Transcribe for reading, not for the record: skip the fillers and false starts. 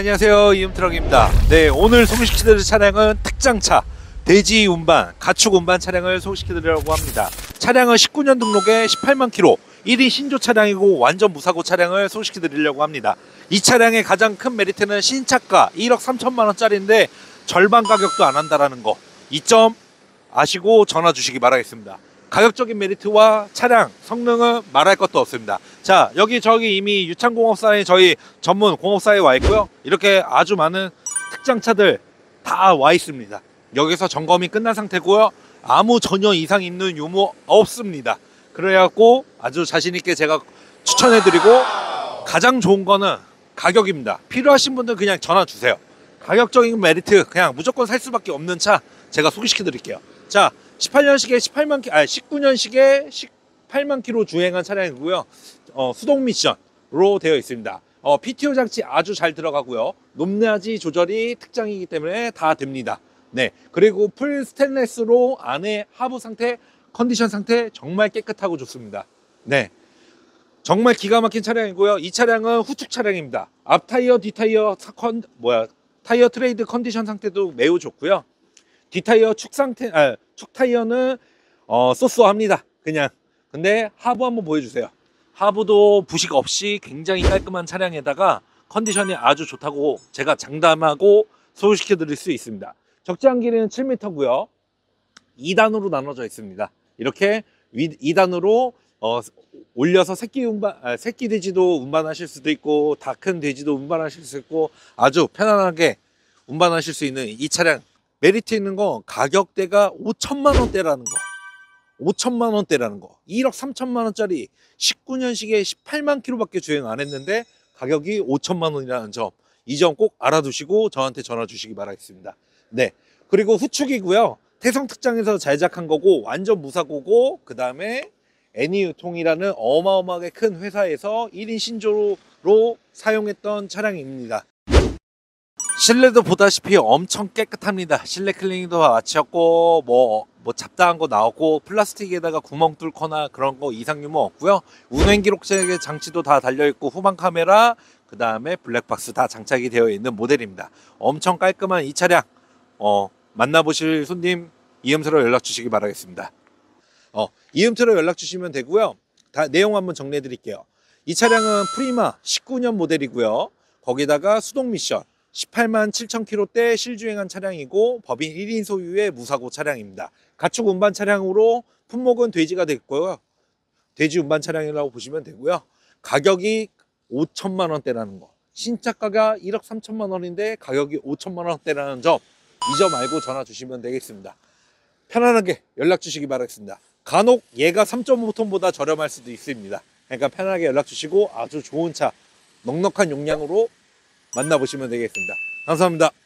안녕하세요, 이음트럭입니다. 네, 오늘 소개시켜드릴 차량은 특장차 대지 운반, 가축 운반 차량을 소개시켜드리려고 합니다. 차량은 19년 등록에 18만 킬로 1인 신조 차량이고 완전 무사고 차량을 소개시켜드리려고 합니다. 이 차량의 가장 큰 메리트는 신차가 1억 3천만 원짜리인데 절반 가격도 안 한다는 거, 이 점 아시고 전화 주시기 바라겠습니다. 가격적인 메리트와 차량 성능은 말할 것도 없습니다. 자, 저기 이미 유창공업사에 저희 전문 공업사에 와 있고요. 이렇게 아주 많은 특장차들 다 와 있습니다. 여기서 점검이 끝난 상태고요. 아무 전혀 이상 있는 유무 없습니다. 그래갖고 아주 자신있게 제가 추천해드리고, 가장 좋은 거는 가격입니다. 필요하신 분들 그냥 전화 주세요. 가격적인 메리트 그냥 무조건 살 수밖에 없는 차 제가 소개시켜 드릴게요. 자, 19년식에 18만 킬로 주행한 차량이고요. 수동 미션으로 되어 있습니다. PTO 장치 아주 잘 들어가고요. 높낮이 조절이 특장이기 때문에 다 됩니다. 네, 그리고 풀 스테인레스로 안에 하부 상태, 컨디션 상태 정말 깨끗하고 좋습니다. 네, 정말 기가 막힌 차량이고요. 이 차량은 후축 차량입니다. 앞 타이어, 뒷 타이어 타이어 트레이드 컨디션 상태도 매우 좋고요. 뒷타이어 축 타이어는 쏘쏘합니다. 그냥. 근데 하부 한번 보여주세요. 하부도 부식 없이 굉장히 깔끔한 차량에다가 컨디션이 아주 좋다고 제가 장담하고 소개시켜 드릴 수 있습니다. 적재한 길이는 7m고요 2단으로 나눠져 있습니다. 이렇게 2단으로 올려서 새끼 돼지도 운반하실 수도 있고, 다 큰 돼지도 운반하실 수 있고, 아주 편안하게 운반하실 수 있는 이 차량. 메리트 있는 거, 가격대가 5천만 원대라는 거. 5천만 원대라는 거. 1억 3천만 원짜리 19년식에 18만 킬로밖에 주행 안 했는데 가격이 5천만 원이라는 점, 이 점 꼭 알아두시고 저한테 전화 주시기 바라겠습니다. 네, 그리고 후축이고요. 태성 특장에서 제작한 거고, 완전 무사고고, 그 다음에 애니유통이라는 어마어마하게 큰 회사에서 1인 신조로 사용했던 차량입니다. 실내도 보다시피 엄청 깨끗합니다. 실내 클리닝도 마쳤고, 뭐 잡다한 거 나오고, 플라스틱에다가 구멍 뚫거나 그런 거 이상 유무 없고요. 운행 기록 장치도 다 달려있고, 후방 카메라, 그 다음에 블랙박스 다 장착이 되어 있는 모델입니다. 엄청 깔끔한 이 차량, 만나보실 손님 이음트럭 연락 주시기 바라겠습니다. 이음트럭 연락 주시면 되고요. 내용 한번 정리해 드릴게요. 이 차량은 프리마 19년 모델이고요. 거기다가 수동 미션 18만 7천 킬로대 실주행한 차량이고, 법인 1인 소유의 무사고 차량입니다. 가축 운반 차량으로 품목은 돼지가 됐고요. 돼지 운반 차량이라고 보시면 되고요. 가격이 5천만 원대라는 거. 신차가가 1억 3천만 원인데 가격이 5천만 원대라는 점, 이 점 알고 전화 주시면 되겠습니다. 편안하게 연락 주시기 바라겠습니다. 간혹 얘가 3.5톤보다 저렴할 수도 있습니다. 그러니까 편하게 연락 주시고 아주 좋은 차, 넉넉한 용량으로 만나보시면 되겠습니다. 감사합니다.